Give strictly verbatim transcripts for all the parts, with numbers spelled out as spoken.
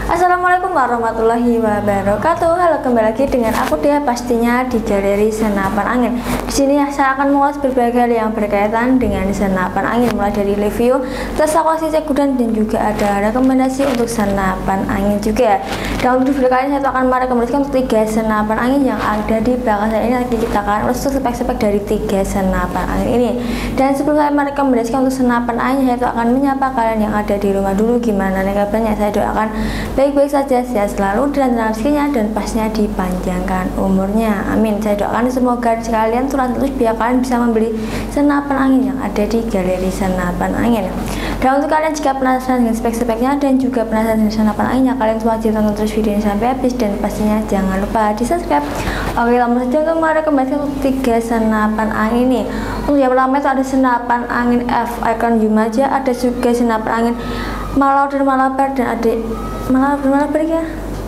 Assalamualaikum warahmatullahi wabarakatuh. Halo, kembali lagi dengan aku Dia, pastinya di Galeri Senapan Angin. Di sini saya akan mengulas berbagai hal yang berkaitan dengan senapan angin, mulai dari review, tes evakuasi, cek gudang, dan juga ada rekomendasi untuk senapan angin juga. Dan untuk video kali ini saya akan merekomendasikan untuk tiga senapan angin yang ada di belakang saya ini. Nanti kita akan urus spek-spek dari tiga senapan angin ini. Dan sebelum saya merekomendasikan untuk senapan angin, saya akan menyapa kalian yang ada di rumah dulu. Gimana nih kabarnya? Saya doakan baik-baik saja, sehat selalu, dan rezekinya, dan pastinya dipanjangkan umurnya, amin. Saya doakan semoga sekalian tuh terus biar kalian bisa membeli senapan angin yang ada di Galeri Senapan Angin. Dan untuk kalian jika penasaran dengan spek-speknya dan juga penasaran dengan senapan anginnya, kalian wajib tonton terus video ini sampai habis, dan pastinya jangan lupa di subscribe. Oke, langsung saja untuk merekomendasikan untuk tiga senapan angin ini. Untuk yang pertama itu ada senapan angin F Icon Yumaja, ada juga senapan angin Malau dan Malabar, dan ada Malah malah ya.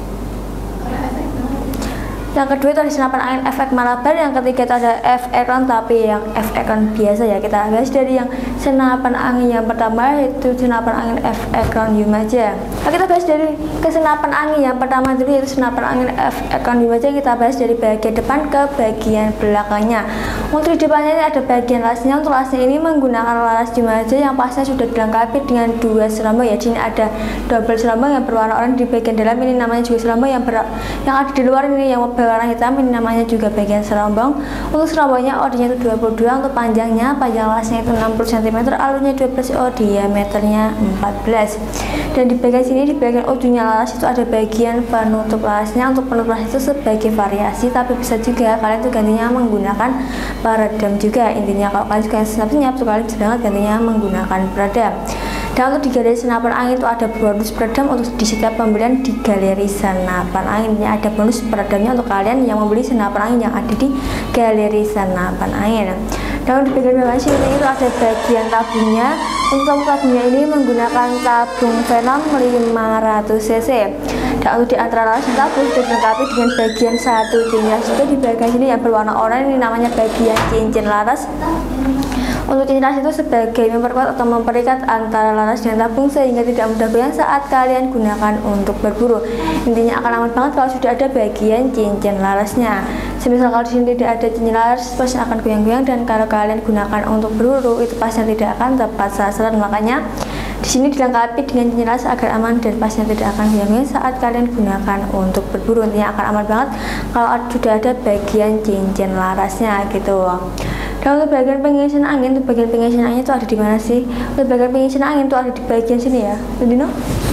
Yang kedua itu ada senapan angin efek Malabar, yang ketiga itu ada F Econ, tapi yang F Econ biasa ya. Kita bahas dari yang senapan angin yang pertama, yaitu senapan angin F Econ Yumaja. Nah, kita bahas dari ke senapan angin yang pertama dulu, yaitu senapan angin F Econ Yumaja. Kita bahas dari bagian depan ke bagian belakangnya. Untuk di depannya ini ada bagian lasnya. Untuk lasnya ini menggunakan laras Yumaja yang pasnya sudah dilengkapi dengan dua serombong ya. Di sini ada double serombong yang berwarna oranye di bagian dalam, ini namanya juga serombong. Yang ber yang ada di luar ini yang berwarna hitam, ini namanya juga bagian serombong. Untuk serombongnya odinya itu dua puluh dua, untuk panjangnya panjang lasnya itu enam puluh sentimeter, alurnya dua belas, oh diameternya empat belas. Dan di bagian sini, di bagian ujungnya laras itu ada bagian penutup larasnya. Untuk penutup laras itu sebagai variasi, tapi bisa juga kalian tuh gantinya menggunakan peredam juga. Intinya kalau kalian suka senapan tuh kalian bisa banget gantinya menggunakan peredam. Dan untuk di Galeri Senapan Angin itu ada bonus peredam untuk di setiap pembelian di Galeri Senapan Angin. Ini ada bonus peredamnya untuk kalian yang membeli senapan angin yang ada di Galeri Senapan Angin. Dan di bagian bawah sini itu ada bagian tabungnya. Untuk tabungnya ini menggunakan tabung Venom lima ratus cc. Dan untuk di antara laras tabung sudah dilengkapi dengan bagian satu cincin juga di bagian sini yang berwarna oranye, ini namanya bagian cincin laras. Untuk cincin laras itu sebagai memperkuat atau memperikat antara laras dan tabung sehingga tidak mudah goyang saat kalian gunakan untuk berburu. Intinya akan aman banget kalau sudah ada bagian cincin larasnya. Semisal kalau di sini tidak ada cincin laras, pasti akan goyang-goyang, dan kalau kalian gunakan untuk berburu itu pasti tidak akan tepat sasaran. Makanya di sini dilengkapi dengan cincin laras agar aman dan pastinya tidak akan goyang-goyang saat kalian gunakan untuk berburu. Intinya akan aman banget kalau sudah ada bagian cincin larasnya gitu. Dan untuk bagian pengisian angin, untuk bagian pengisian angin itu ada di mana sih? Untuk bagian pengisian angin itu ada di bagian sini ya, Dino.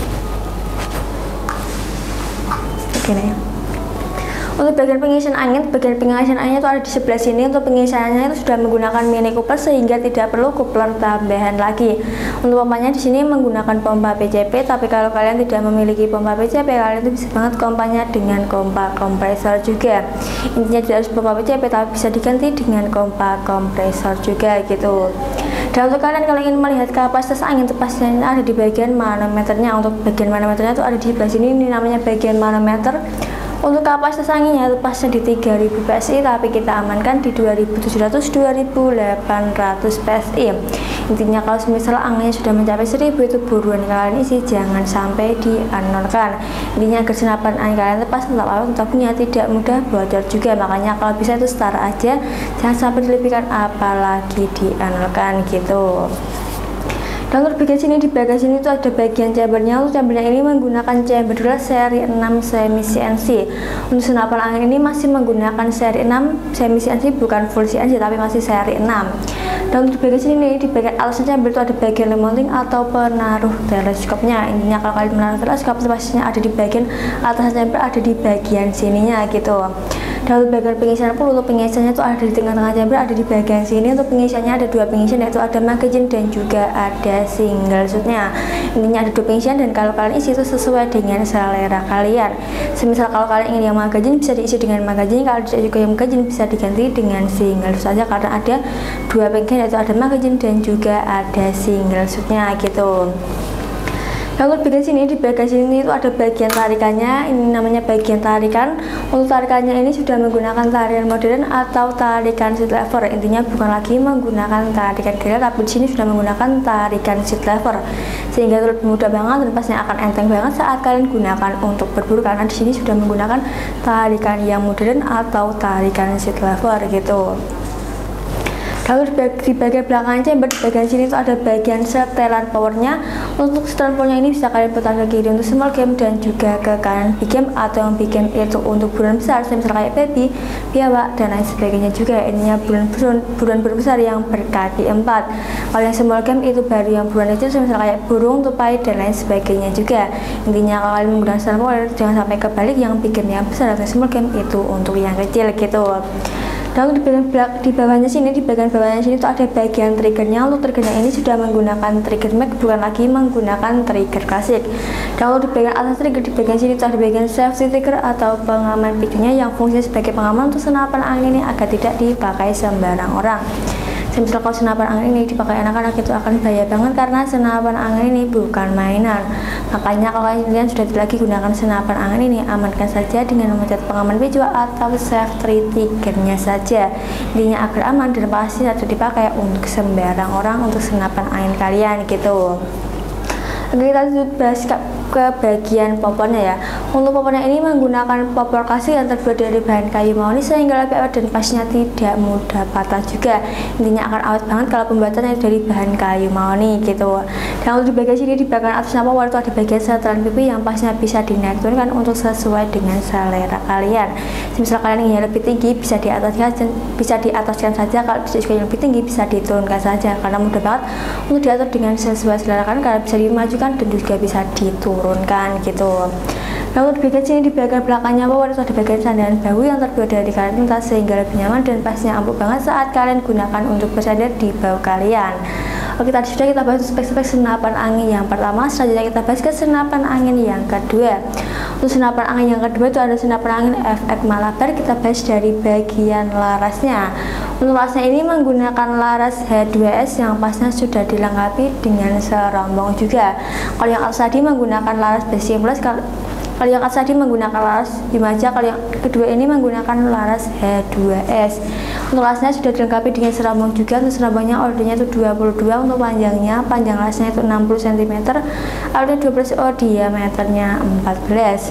Oke nih. Untuk bagian pengisian angin, bagian pengisian angin itu ada di sebelah sini. Untuk pengisiannya itu sudah menggunakan mini coupler sehingga tidak perlu coupler tambahan lagi. Untuk pompanya di sini menggunakan pompa P C P, tapi kalau kalian tidak memiliki pompa P C P, kalian itu bisa banget pompanya dengan pompa kompresor juga. Intinya tidak harus pompa P C P, tapi bisa diganti dengan pompa kompresor juga gitu. Dan untuk kalian kalau ingin melihat kapasitas angin itu pastinya ada di bagian manometernya. Untuk bagian manometernya itu ada di sebelah sini, ini namanya bagian manometer. Untuk kapasitas anginnya itu pasnya di tiga ribu P S I, tapi kita amankan di dua ribu tujuh ratus sampai dua ribu delapan ratus P S I. Intinya kalau misalnya anginnya sudah mencapai seribu itu buruan kalian isi, jangan sampai dianulkan. Intinya agar senapan angin kalian lepas tetap awet, tabungnya tidak mudah bocor juga. Makanya kalau bisa itu setara aja, jangan sampai dilebihkan apalagi dianulkan gitu. Dan untuk bagian sini, di bagian sini itu ada bagian chambernya. Untuk chambernya ini menggunakan chamber seri enam semi C N C. Untuk senapan angin ini masih menggunakan seri enam semi C N C, bukan full C N C tapi masih seri enam. Dan untuk bagian sini, di bagian alasnya chamber itu ada bagian mounting atau penaruh teleskopnya. Intinya kalau kalian menaruh teleskop itu pastinya ada di bagian atas chamber, ada di bagian sininya gitu. Dan untuk bagian pengisian peluru, untuk pengisiannya itu ada di tengah-tengah chamber, ada di bagian sini. Untuk pengisiannya ada dua pengisian, yaitu ada magazine dan juga ada single shootnya. Intinya ada dua pengisian, dan kalau kalian isi itu sesuai dengan selera kalian. Semisal kalau kalian ingin yang magazine bisa diisi dengan magazine, kalau tidak juga yang magazine bisa diganti dengan single shoot saja, karena ada dua pengisian, yaitu ada magazine dan juga ada single shootnya gitu. Lalu di bagian sini, di bagian sini itu ada bagian tarikannya, ini namanya bagian tarikan. Untuk tarikannya ini sudah menggunakan tarian modern atau tarikan seat lever. Intinya bukan lagi menggunakan tarikan gear, tapi di sini sudah menggunakan tarikan seat lever, sehingga itu lebih mudah banget dan pastinya akan enteng banget saat kalian gunakan untuk berburu, karena di sini sudah menggunakan tarikan yang modern atau tarikan seat lever gitu. Lalu di bagian belakang chamber, di bagian sini itu ada bagian setelan powernya. Untuk setelan powernya ini bisa kalian putar ke kiri untuk small game dan juga ke kanan big game, atau yang big game itu untuk buruan besar, misalnya kayak baby, biawak, dan lain sebagainya juga. Ininya buruan buruan besar yang berkaki empat. Kalau yang small game itu baru yang buruan kecil, misalnya kayak burung, tupai, dan lain sebagainya juga. Intinya kalau kalian menggunakan setelan power jangan sampai kebalik, yang big game yang besar atau small game itu untuk yang kecil gitu. Lalu di bagian belakang, di bawahnya sini, di bagian bawahnya sini itu ada bagian triggernya. Untuk triggernya ini sudah menggunakan trigger mag, bukan lagi menggunakan trigger klasik. Lalu di bagian atas trigger, di bagian sini itu ada bagian safety trigger atau pengaman pintunya, yang fungsinya sebagai pengaman untuk senapan angin ini agar tidak dipakai sembarang orang. Misal kalau senapan angin ini dipakai anak-anak itu akan bahaya banget, karena senapan angin ini bukan mainan. Makanya kalau kalian sudah lagi gunakan senapan angin ini, amankan saja dengan memencet pengaman visual atau safety triggernya saja. Intinya agar aman dan pasti tidak dipakai untuk sembarang orang untuk senapan angin kalian gitu. Oke, kita bahas ke, ke bagian popornya ya. Untuk popornya ini menggunakan popor klasik yang terbuat dari bahan kayu mahoni, sehingga lebih awet dan pasnya tidak mudah patah juga. Intinya akan awet banget kalau pembuatannya dari bahan kayu mahoni gitu. Dan untuk di bagian sini, di bagian atasnya popor itu ada bagian setelan pipi yang pasnya bisa dinaik turunkan untuk sesuai dengan selera kalian. Misal kalian ingin lebih tinggi, bisa diataskan, bisa diataskan saja. Kalau bisa juga yang lebih tinggi, bisa diturunkan saja, karena mudah banget untuk diatur dengan sesuai selera kalian. Kalian bisa dimajukan dan juga bisa diturunkan gitu. Lalu di bagian sini, di bagian belakangnya power itu ada bagian sandaran bahu yang terbuat dari karet tuntas, sehingga lebih nyaman dan pastinya empuk banget saat kalian gunakan untuk bersandar di bahu kalian. Oke, tadi sudah kita bahas spek-spek senapan angin yang pertama. Selanjutnya kita bahas ke senapan angin yang kedua. Untuk senapan angin yang kedua itu ada senapan angin F X Malabar. Kita bahas dari bagian larasnya. Untuk larasnya ini menggunakan laras H dua S yang pasnya sudah dilengkapi dengan serombong juga. Kalau yang atas tadi menggunakan laras basic plus, kalau yang atas tadi menggunakan laras Himaja, kalau yang kedua ini menggunakan laras H dua S. Untuk larasnya sudah dilengkapi dengan serombong juga. Untuk serombongnya ordernya itu dua puluh dua, untuk panjangnya, panjang larasnya itu enam puluh sentimeter, alurnya dua belas, oh diameternya empat belas.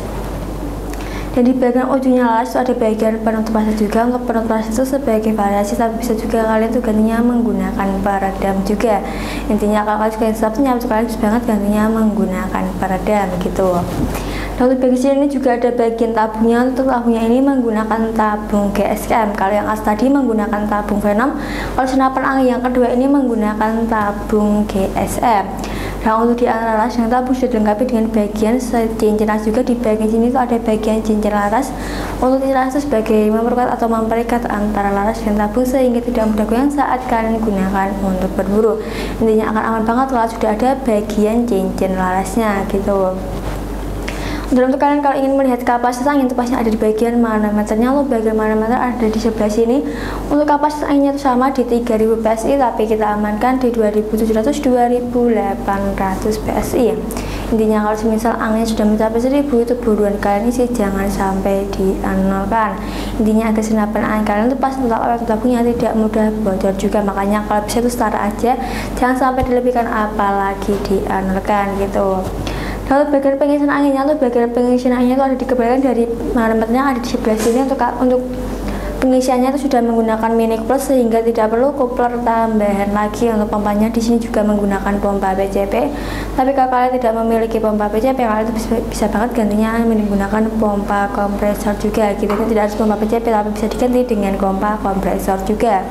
Dan di bagian ujungnya laras itu ada bagian penutup laras juga. Untuk penutup laras itu sebagai variasi, tapi bisa juga kalian tuh gantinya menggunakan peredam juga. Intinya kalau kalian suka yang satunya, kalian bisa banget gantinya menggunakan peredam gitu. Lalu di bagian sini juga ada bagian tabungnya. Untuk tabungnya ini menggunakan tabung G S M. Kalau yang as tadi menggunakan tabung Venom. Kalau senapan angin yang kedua ini menggunakan tabung G S M. Nah, untuk di antara laras yang tabung sudah dilengkapi dengan bagian cincin laras juga. Di bagian sini itu ada bagian cincin laras. Untuk cincin laras itu sebagai memperkuat atau memperikat antara laras dan tabung, sehingga tidak mudah goyang saat kalian gunakan untuk berburu. Intinya akan aman banget kalau sudah ada bagian cincin larasnya gitu. Dan untuk kalian kalau ingin melihat kapasitas angin itu pasti ada di bagian manometernya. Lalu bagian manometer ada di sebelah sini. Untuk kapasitas anginnya itu sama di tiga ribu P S I, tapi kita amankan di dua ribu tujuh ratus sampai dua ribu delapan ratus P S I. Intinya kalau semisal angin sudah mencapai seribu, itu buruan kalian isi, jangan sampai dianulkan. Intinya agar senapan angin kalian itu pas tetap awet tabungnya tidak mudah bocor juga. Makanya kalau bisa itu setara aja, jangan sampai dilebihkan apalagi dianulkan gitu. Lalu bagian pengisian anginnya, tuh bagian pengisian anginnya itu ada di kebalikan dari manometernya, ada di sebelah sini. Untuk untuk pengisiannya itu sudah menggunakan mini plus, sehingga tidak perlu coupler tambahan lagi. Untuk pompanya di sini juga menggunakan pompa P C P. Tapi kalau kalian tidak memiliki pompa P C P, kalian itu bisa, bisa banget gantinya menggunakan pompa kompresor juga gitu. Tidak harus pompa P C P, tapi bisa diganti dengan pompa kompresor juga.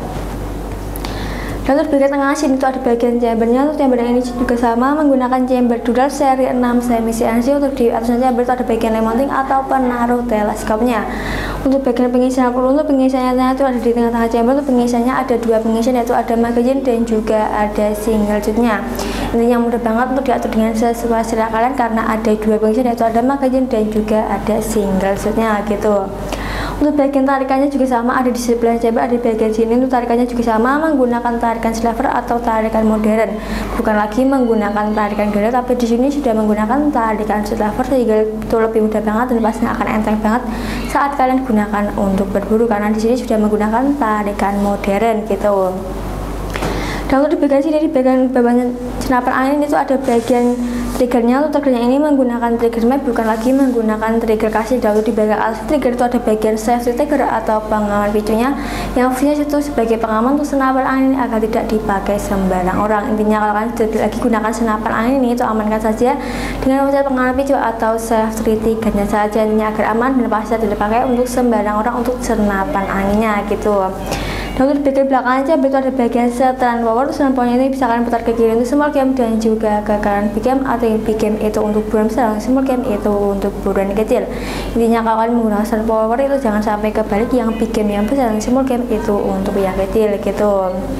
Lalu di bagian tengah sini itu ada bagian chambernya. Untuk chamber yang ini juga sama, menggunakan chamber dural seri enam semi C N C. Untuk di atasnya chamber itu ada bagian lem mounting atau penaruh teleskopnya. Untuk bagian pengisian peluru, untuk pengisiannya itu ada di tengah-tengah chamber. Untuk pengisiannya ada dua pengisian, yaitu ada magazine dan juga ada single shootnya. Intinya mudah banget untuk diatur dengan sesuai selera kalian, karena ada dua pengisian, yaitu ada magazine dan juga ada single shootnya gitu. Untuk bagian tarikannya juga sama, ada di sebelah chamber, ada di bagian sini. Untuk tarikannya juga sama, menggunakan tarikan slaver atau tarikan modern, bukan lagi menggunakan tarikan gaya, tapi di sini sudah menggunakan tarikan slaver, sehingga itu lebih mudah banget dan pastinya akan enteng banget saat kalian gunakan untuk berburu, karena di sini sudah menggunakan tarikan modern gitu. Dan untuk di bagian sini, di bagian bawahnya senapan angin itu ada bagian triggernya. Untuk triggernya ini menggunakan trigger map, bukan lagi menggunakan trigger kasih. Dan untuk di bagian atas trigger itu ada bagian safety trigger atau pengaman picunya, yang fungsinya itu sebagai pengaman untuk senapan angin agar tidak dipakai sembarang orang. Intinya kalau kalian tidak lagi gunakan senapan angin ini, itu amankan saja dengan mencet pengaman picu atau safety triggernya saja, ini agar aman dan pasti tidak dipakai untuk sembarang orang untuk senapan anginnya gitu. Dan untuk bagian belakang aja itu ada bagian setelan power. Setelan powernya ini bisa kalian putar ke kiri untuk small game dan juga ke kanan big game, atau yang big game itu untuk buruan besar, small game itu untuk buruan kecil. Intinya kalau kalian menggunakan setelan power itu jangan sampai kebalik, yang big game yang besar dan small game itu untuk yang kecil gitu.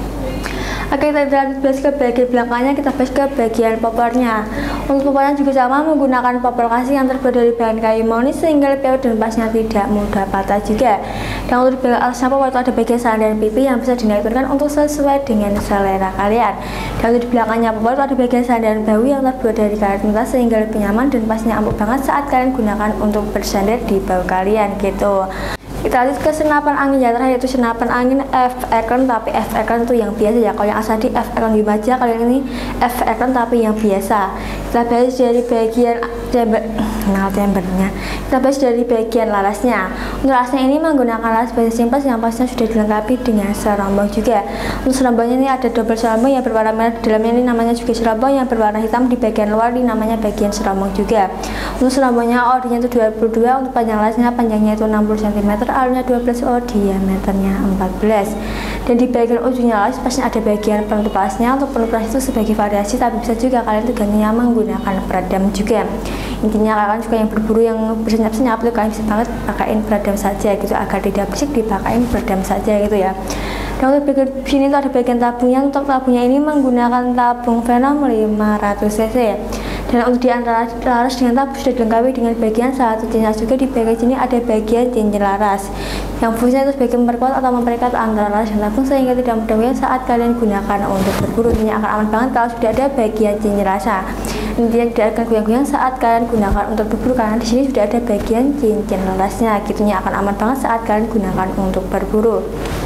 Oke, kita lanjut bahas ke bagian belakangnya, kita bahas ke bagian poppernya. Untuk poppernya juga sama, menggunakan popper kasih yang terbuat dari bahan kayu manis sehingga lebih awet dan pasnya tidak mudah patah juga. Dan untuk di bagian atasnya popper itu ada bagian saran dan pipi yang bisa dinaikkan untuk sesuai dengan selera kalian. Dan untuk di belakangnya popper itu ada bagian saran dan bahu yang terbuat dari karet mentah sehingga lebih nyaman dan pasnya empuk banget saat kalian gunakan untuk bersandar di bahu kalian gitu. Kita lanjut ke senapan angin yang terakhir, yaitu senapan angin F Ecran, tapi F Ecran itu yang biasa ya. Kalau yang asal di F Ecran aja, kalian ini F Ecran tapi yang biasa. Kita bahas dari bagian chamber, nah chambernya. Kita bahas dari bagian larasnya. Untuk larasnya ini menggunakan laras basis simples yang pastinya sudah dilengkapi dengan serombong juga. Untuk serombongnya ini ada double serombong yang berwarna merah, di dalamnya ini namanya juga serombong yang berwarna hitam, di bagian luar ini namanya bagian serombong juga. Untuk serombongnya orinya itu dua puluh dua, untuk panjang larasnya panjangnya itu enam puluh sentimeter, alurnya dua belas, oh diameternya empat belas. Dan di bagian ujungnya laras pasti ada bagian penutup lasnya. Untuk penutup las itu sebagai variasi, tapi bisa juga kalian itu gantinya menggunakan peredam juga. Intinya kalian suka yang berburu yang bersenyap-senyap itu kalian bisa banget pakaiin peredam saja gitu, agar tidak bersih dipakain peredam saja gitu ya. Dan untuk bagian sini itu ada bagian tabungnya. Untuk tabungnya ini menggunakan tabung Venom lima ratus cc. Dan untuk di antara laras dengan tabung sudah dilengkapi dengan bagian satu cincin juga. Di bagian sini ada bagian cincin laras yang fungsinya itu sebagai memperkuat atau memperikat antara laras dan tabung sehingga tidak mudah goyang saat kalian gunakan untuk berburu. Intinya akan aman banget kalau sudah ada bagian cincin rasa. Intinya tidak akan goyang-goyang saat kalian gunakan untuk berburu, karena di sini sudah ada bagian cincin larasnya. Gitunya akan aman banget saat kalian gunakan untuk berburu.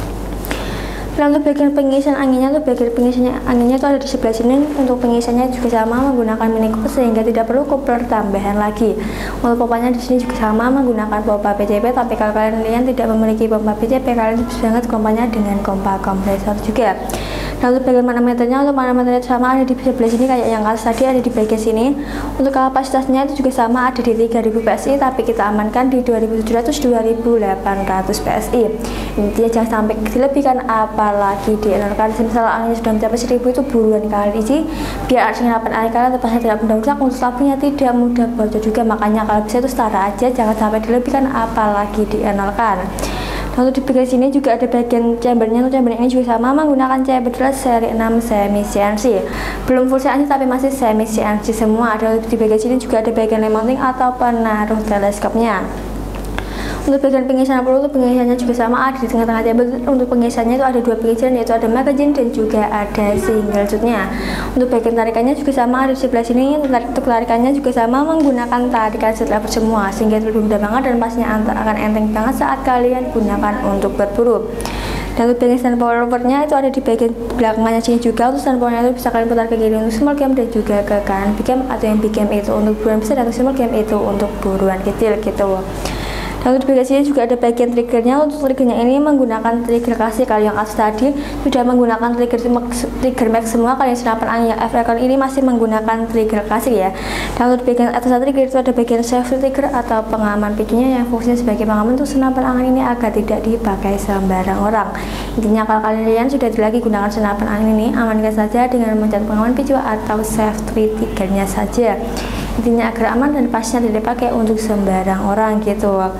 Nah, untuk bagian pengisian anginnya, untuk bagian pengisian anginnya itu ada di sebelah sini. Untuk pengisiannya juga sama, menggunakan mini coupler sehingga tidak perlu coupler tambahan lagi. Untuk pompanya di sini juga sama, menggunakan pompa P C P, tapi kalau kalian tidak memiliki pompa P C P, kalian bisa banget pompanya dengan pompa kompresor juga. Nah, untuk bagian manometernya, untuk manometernya sama ada di sebelah sini kayak yang atas tadi, ada di bagian sini. Untuk kapasitasnya itu juga sama, ada di tiga ribu P S I, tapi kita amankan di dua ribu tujuh ratus sampai dua ribu delapan ratus P S I. Intinya jangan sampai dilebihkan, apalagi dienorkan. Misal anginnya sudah mencapai seribu, itu buruan kalian isi biar senapan angin kalian terpaksa tidak mudah rusak. Untuk tabungnya tidak mudah bocor juga, makanya kalau bisa itu setara aja, jangan sampai dilebihkan apalagi dienorkan. Untuk di bagian sini juga ada bagian chambernya. Untuk chamber ini juga sama, menggunakan chamber seri enam semi C N C, belum full C N C tapi masih semi C N C semua. Ada di bagian sini juga ada bagian mounting atau penaruh teleskopnya. Untuk bagian pengisian peluru, pengisiannya juga sama, ada di tengah-tengah chamber. Untuk pengisiannya itu ada dua pengisian, yaitu ada magazine dan juga ada single shootnya. Untuk bagian tarikannya juga sama, ada di sebelah sini. Untuk tarikannya juga sama, menggunakan tarikan setelah semua sehingga lebih mudah banget dan pastinya akan enteng banget saat kalian gunakan untuk berburu. Dan untuk bagian stand powernya itu ada di bagian belakangnya sini juga. Untuk stand powernya itu bisa kalian putar ke kiri untuk small game dan juga ke kanan big game, atau yang big game itu untuk buruan besar atau small game itu untuk buruan kecil gitu. Dan untuk bagian sini juga ada bagian triggernya. Untuk triggernya ini menggunakan trigger kasih. Kalau yang atas tadi sudah menggunakan trigger trigger max semua, kalau yang senapan angin yang F Ecran ini masih menggunakan trigger kasih ya. Dan untuk bagian atas trigger itu ada bagian safety trigger atau pengaman picunya yang fungsinya sebagai pengaman untuk senapan angin ini agar tidak dipakai sembarang orang. Intinya kalau kalian sudah lagi gunakan senapan angin ini, amankan saja dengan mencet pengaman picu atau safety triggernya saja. Intinya agar aman dan pastinya tidak dipakai untuk sembarang orang gitu.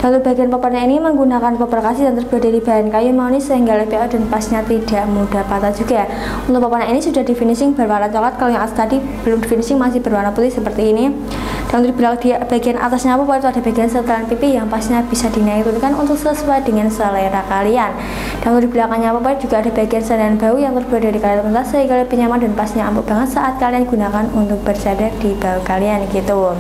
Dan untuk bagian poppernya ini menggunakan popper kasi dan terbuat dari bahan kayu manis sehingga lebih awet dan pasnya tidak mudah patah juga. Untuk poppernya ini sudah di finishing berwarna coklat, kalau yang atas tadi belum di finishing masih berwarna putih seperti ini. Dan untuk di bagian atasnya popper itu ada bagian setelan pipi yang pasnya bisa dinaik turunkan untuk sesuai dengan selera kalian. Dan untuk di belakangnya popper juga ada bagian sandaran bahu yang terbuat dari karet pentas sehingga lebih nyaman dan pasnya empuk banget saat kalian gunakan untuk bersandar di bahu kalian gitu.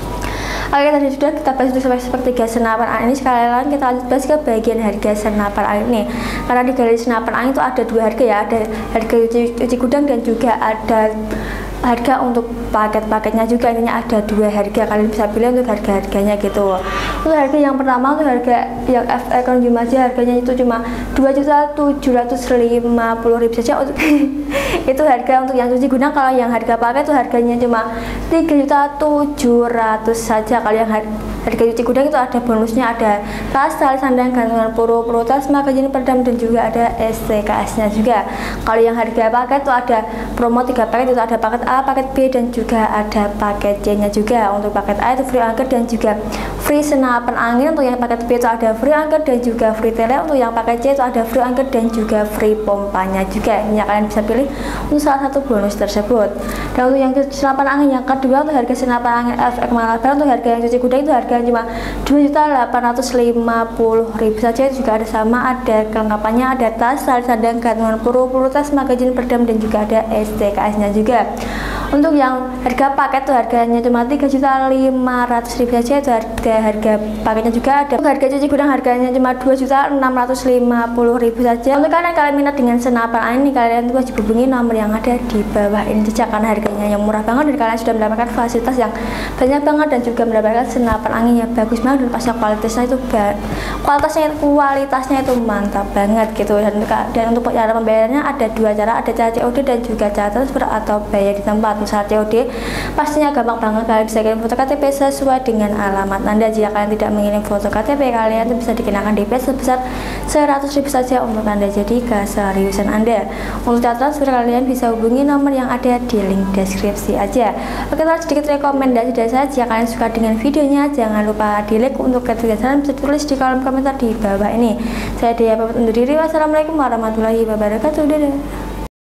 Oke, tadi sudah kita bahas sampai sepertiga senapan angin ini. Sekalian kita lanjut bahas ke bagian harga senapan angin ini. Karena di galeri senapan angin itu ada dua harga ya, ada harga cuci, cuci gudang dan juga ada harga untuk paket-paketnya juga. Intinya ada dua harga, kalian bisa pilih untuk harga-harganya gitu. Untuk harga yang pertama untuk harga yang F Econ Yumaja, harganya itu cuma dua juta tujuh ratus lima puluh ribu saja untuk itu harga untuk yang cuci gudang. Kalau yang harga paket itu harganya cuma tiga juta tujuh ratus saja. Kalau yang harga cuci gudang itu ada bonusnya, ada tas, tali sandang, gantungan peluru, peluru tas, magazin peredam dan juga ada S T K S-nya juga. Kalau yang harga paket itu ada promo tiga paket, itu ada paket A, paket B dan juga ada paket C-nya juga. Untuk paket A itu free angker dan juga free senapan angin. Untuk yang paket B itu ada free angker dan juga free tele. Untuk yang paket C itu ada free angker dan juga free pompanya juga. Ini kalian bisa pilih untuk salah satu bonus tersebut. Dan untuk yang senapan angin yang kedua untuk harga senapan angin F X Malabar, untuk harga yang cuci gudang itu harga cuma dua juta delapan ratus lima puluh ribu saja. Itu juga ada sama, ada kelengkapannya, ada tas, tali sandang, gantungan peluru, peluru tas, magazin peredam dan juga ada S T K S-nya juga. Untuk yang harga paket tuh harganya cuma tiga juta lima ratus ribu saja. Itu harga harga paketnya juga ada. Untuk harga cuci gudang harganya cuma dua juta enam ratus lima puluh ribu saja. Untuk kalian kalian minat dengan senapan angin ini, kalian tuh wajib hubungi nomor yang ada di bawah ini saja, karena harganya yang murah banget dan kalian sudah mendapatkan fasilitas yang banyak banget dan juga mendapatkan senapan angin yang bagus banget dan pasnya kualitasnya itu kualitasnya kualitasnya itu mantap banget gitu. Dan, dan untuk cara pembayarannya ada dua cara, ada cara C O D dan juga cara transfer atau bayar di tempat. Saat C O D pastinya gampang banget, kalian bisa kirim foto K T P sesuai dengan alamat Anda. Jika kalian tidak mengirim foto K T P, kalian itu bisa dikenakan D P sebesar seratus ribu saja untuk Anda jadi keseriusan Anda. Untuk cara transfer kalian bisa hubungi nomor yang ada di link deskripsi aja. Oke, lalu sedikit rekomendasi dari saya. Jika kalian suka dengan videonya, jangan lupa di like. Untuk ketiga bisa tulis di kolom komentar di bawah ini. Saya Dea pamit undur diri. Wassalamualaikum warahmatullahi wabarakatuh. Dadah.